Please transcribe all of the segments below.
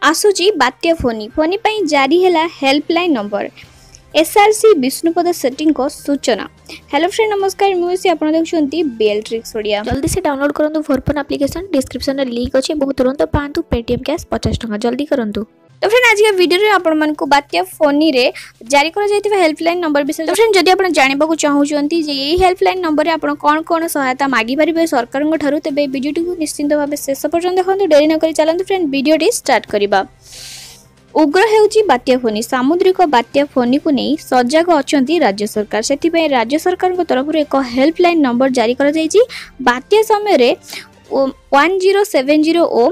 आसुची बात्या फोनी फोनी पई जारी हैला helpline number SRC Vishnupad Setty को सूचना। हेलो फ्रेंड नमस्कार मुझे आप देखते बेल ट्रिक्स ओडिया जल्दी से डाउनलोड करंतु फोरफोन एप्लिकेशन डिस्क्रिप्शन रे लिंक अछि बहुत तुरंत पांतु पेटीएम कैश 50 टका जल्दी करंतु। तो फ्रेंड आज के वीडियो रे आपण मन को बात्या फोनी रे जारी करा जायतिबा हेल्पलाइन नंबर विषय तो फ्रेंड जदि आपण जानिबा को चाहउचंती जे एही हेल्पलाइन नंबर रे आपण कोन कोन सहायता मागी परिबे सरकार को ठारू तेबे वीडियो को निश्चिंत भाबे शेष पर्यंत देखंतु डेरी न करी चलंतु फ्रेंड वीडियो टी स्टार्ट करिबा। उग्र हेउची बात्या फोनी सामुद्रिक बात्या फोनी को नहीं सजग अछंती राज्य सरकार सेति राज्य सरकार को तरफ एक हेल्पलाइन नंबर जारी करा जायछि। बात्या समय रे 1070 ओ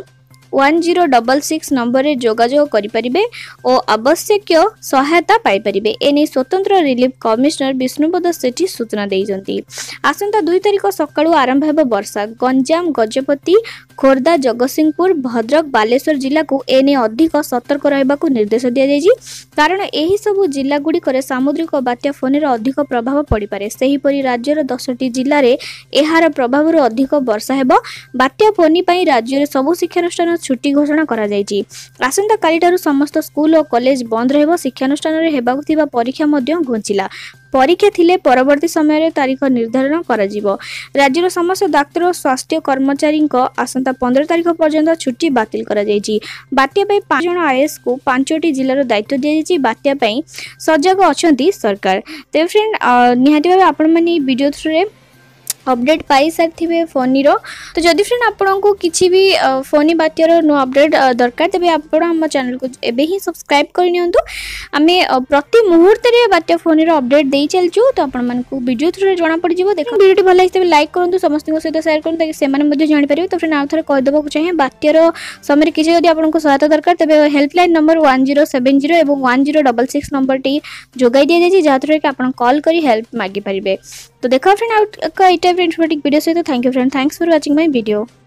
1066 नंबर रे जोगाजोग करि परिबे और आवश्यक सहायता पाई परिबे एने स्वतंत्र रिलीफ कमिश्नर विष्णुपद सेठी सूचना देइजंती। आसंता 2 तारिख सकाळु आरंभ हेबो वर्षा गंजाम गजपति खोर्धा जगतसिंहपुर भद्रक बालेश्वर जिला को एने अधिक सतर्क रहबा को निर्देश दिया जायछि कारण एही सब जिला गुडी करे सामुद्रिक बात्या फोनी रो अधिक प्रभाव पड़ी पारे। सेही परि राज्यर 10टी जिल्ला रे एहार प्रभाव रो अधिक वर्षा हेबो। बात्या फोनी पई राज्य रे सब शिक्षानुष्ठान छुट्टी घोषणा करा जायछि। आसंता काली ठारू समस्त स्कूल और कॉलेज बंद रहबो। शिक्षानुष्ठान रे हेबाकु थिबा परीक्षा मध्ये घुंचिला परीक्षा थिले परवर्ती समय रे तारीख निर्धारण करा जिवो। राज्यर समस्त डाक्टर और स्वास्थ्य कर्मचारी को आसंता 15 तारीख पर्यंत छुट्टी बातिल करा जायछि। बात्या पई 5 जण आईएएस को 5टी जिल्ला रो दायित्व दिया जायछि। बात्या पई सजग अछंती सरकार। ते फ्रेंड निहाती भाबे आपण माने वीडियो थ्रू रे अपडेट पाई सारे फोनी रो। तो जदि फ्रेंड आपन को किसी भी फोनी बात्यार नो अपडेट दरकार तेबे आपण हम चैनल को एबे ही सब्सक्राइब कर नियंतु। आमे प्रति मुहूर्त रे बात्या फोनी रो अपडेट देई चलचु तो आपण मन को वीडियो थ्रू रे जाना पड़ जिवो। देखो वीडियो भल लागिते लाइक करंतु समस्त को सहित शेयर करंतु ताकि से माने मध्ये जानि परिबे। तो फ्रेंड आ थरे कह देबो चाहिए बात्यार समय किसी जदि आपन को सहायता दरकार तेबे हेल्पलाइन नंबर 1070 एवं 1066 नंबर टी जोगाई दिया जाय जहा थरे कि आपन कॉल करी हेल्प मागी परिबे। तो देखो फ्रेंड आउट का इटा फ्रेंड वीडियो सहित thank you friend thanks for watching my video.